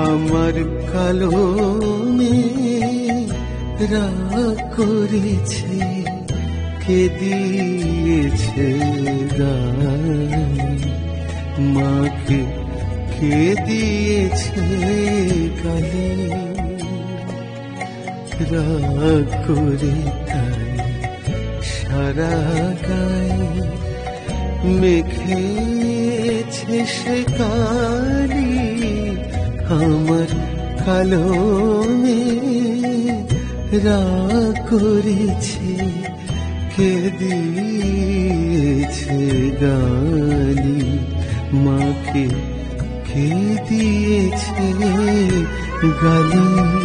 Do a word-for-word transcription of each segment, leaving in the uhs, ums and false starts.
আমার কালো রাগ করেছে, কে দিয়েছে গালি, মাকে কে দিয়েছে গালি। রাগ করে তাই সারা গায়ে মেখেছে সে কালি, আমার কালো রাগ করেছে, কে দিয়েছে গালি, মাকে কে দিয়েছে গালি।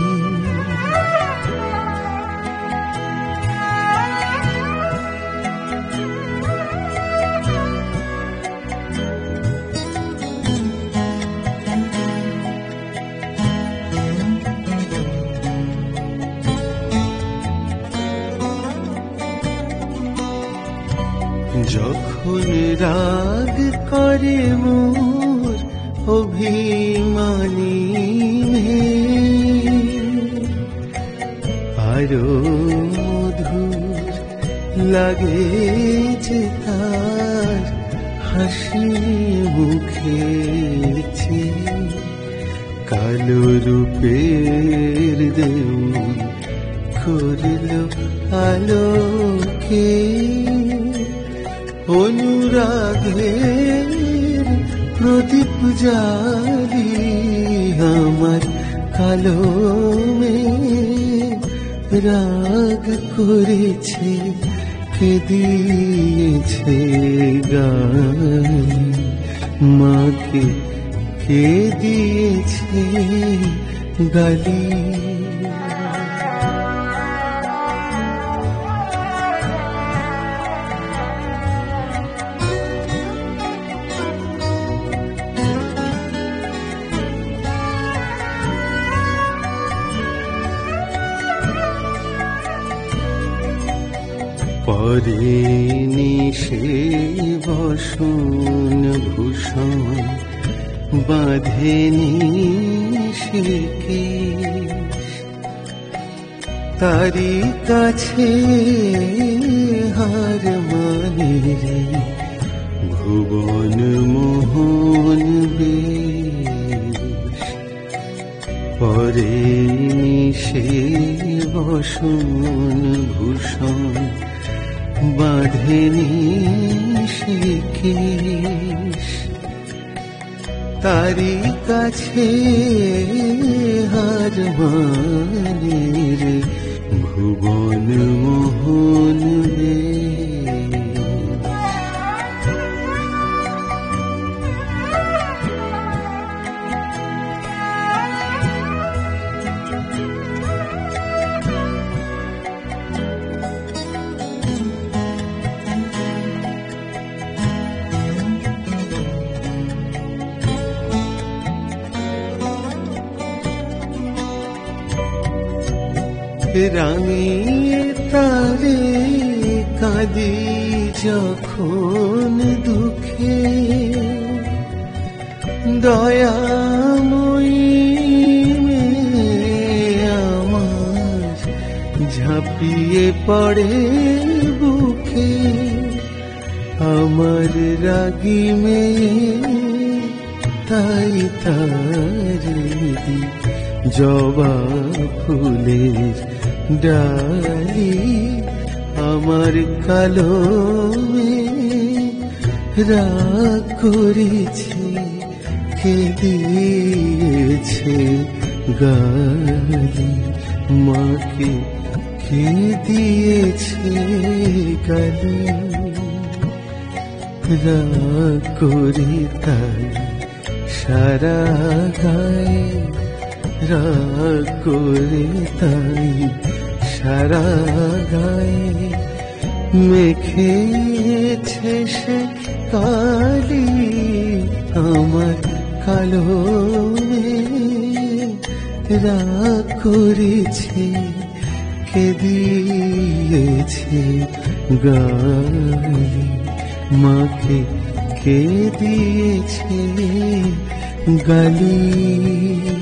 যখন রাগ করে মোর অভিমানী, আরো মধুর লাগে যে তার হাসি মুখে, কালো রূপের দেউল করল আলোকে, অনুরাগের প্রদীপ জ্বালি, আমার কালো রাগ করেছে, কে দিয়েছে গালি, মাকে কে দিয়েছে গালি। পরেনি সে বসন ভূষণ, বাঁধেনি সে কেশ, তারি কাছে হার মানে রে ভুবন মোহন বেশ। পরেনি সে বসন ভূষণ, বাঁধেনি সে কেশ, তারি কাছে হার মানে রে ভুবন মোহন রাঙিয়ে তারে কাঁদি যখন দুঃখে, দয়াময়ী আমার ঝাঁপিয়ে পড়ে বুকে, আমার রাগী মেয়ে তাই তার জবা ফুলের ডালি, আমার কালো রাগ করেছে, কে দিয়েছে গালি, মাকে কে দিয়েছে গালি। রাগ করে তাই সারা গায়ে, রাগ করে তাই সারা গায়ে মেখেছে সে কালি, আমার কালো রাগ করেছে, কে দিয়েছে গালি, মাকে কে দিয়েছে গালি।